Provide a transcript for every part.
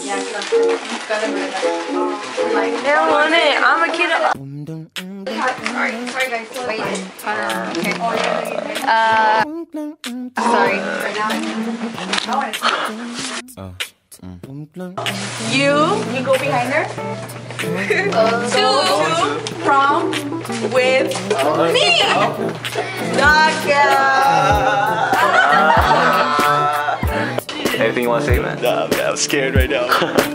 don't want it. I'm a kid. Sorry guys. Wait. Okay. Sorry. You go behind her. To prom with me. Anything you want to say, man? Nah, man, I'm scared right now.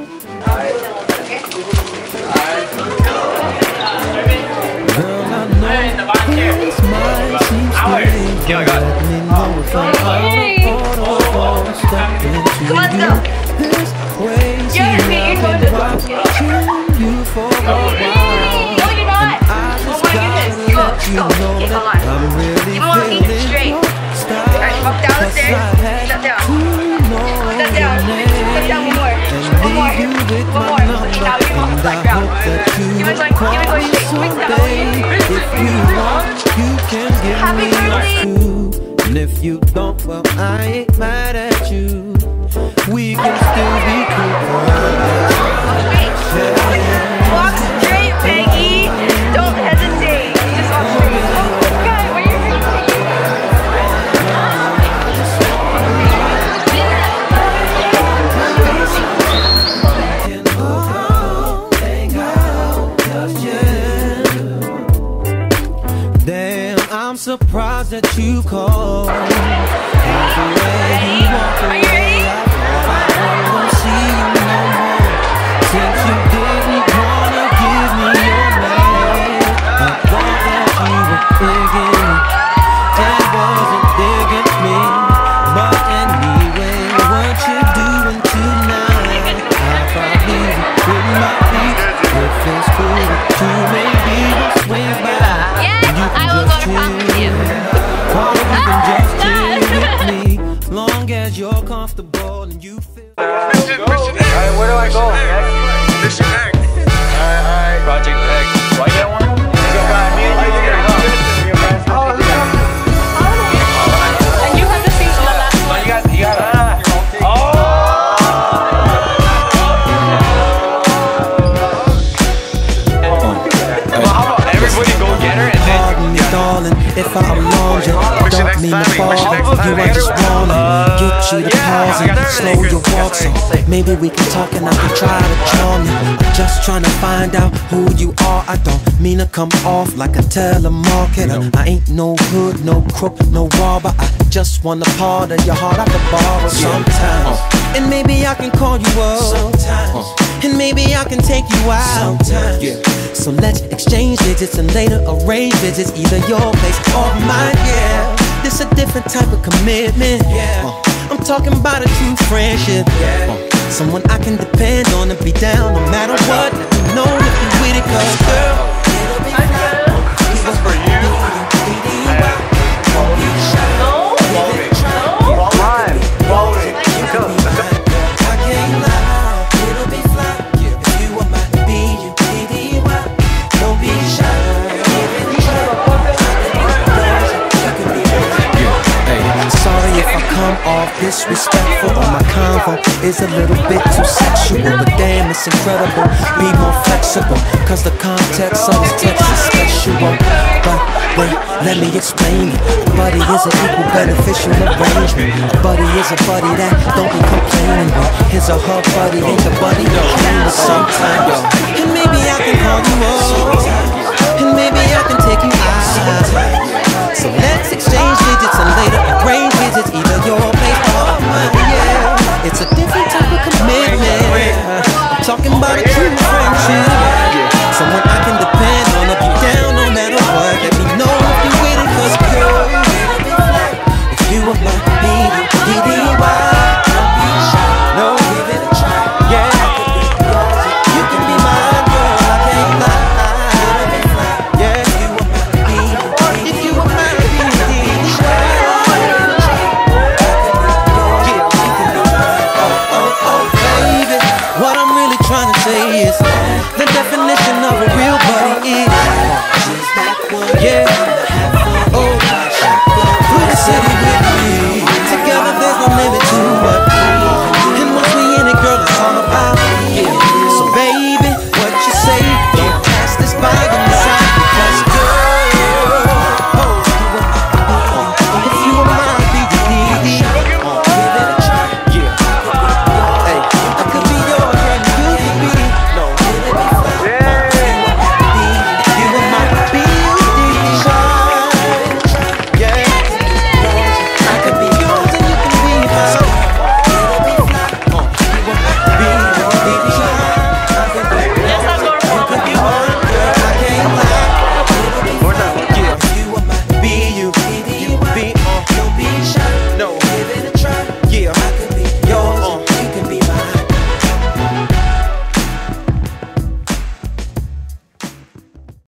Yeah, I got it. Come on, let's go. You're going to watch you for a while. No, you're not. Oh my goodness. Go. Okay, hold on. You want to keep it straight. Alright, walk down the stairs. Step down. Step down. Step down one more. One more. Now we can walk flat ground. Keep it going straight. Happy birthday. And if you don't, well, I ain't mad at you. We can still be cool. Walk straight, Maggie. Don't hesitate. Just walk straight. Oh, God, where are you Damn, I'm surprised that you called. Ready? Are you ready? I won't see you no more. Since you didn't wanna give me your man, I thought that you were digging me and wasn't digging me. But anyway, what you doing tonight? I'll probably with my feet. If it's cool to maybe we'll swing by. Yeah, I will go to prom with you. Or you can just chill with me, long as you're comfortable and you feel. Alright, where do I go? Mission X. Alright. Project X. Do I get one? And you have the seat on the last one. You got how about everybody go get her and then Pardon me, darling, if I alarm you. Don't mean to fall. You, I just wanna get you to pause and slow your walk. So maybe we can talk and I can try to charm you. I'm just trying to find out who you are. I don't mean to come off like a telemarketer. I ain't no hood, no crook, no robber. I just want a part of your heart I could borrow sometimes. And maybe I can call you up sometimes. And maybe I can take you out sometimes. So let's exchange digits and later arrange visits, either your place or mine. Yeah, this a different type of commitment. I'm talking about a true friendship. Someone I can depend on and be down no matter what. Let me know if you with it, 'cause girl, it'll be fine. this is for you. Disrespectful, or my convo is a little bit too sexual. But damn, it's incredible. Be more flexible, 'cause the context of this text is special. But wait, let me explain it. A buddy is an equal beneficial arrangement. A buddy is a buddy that don't be complaining. But his or her buddy ain't the buddy that came with sometime. And maybe I can call you up, and maybe I can take you out. So let's exchange digits and later arrange visits, either your place or mine. Yeah, it's a different type of commitment. I'm talking about a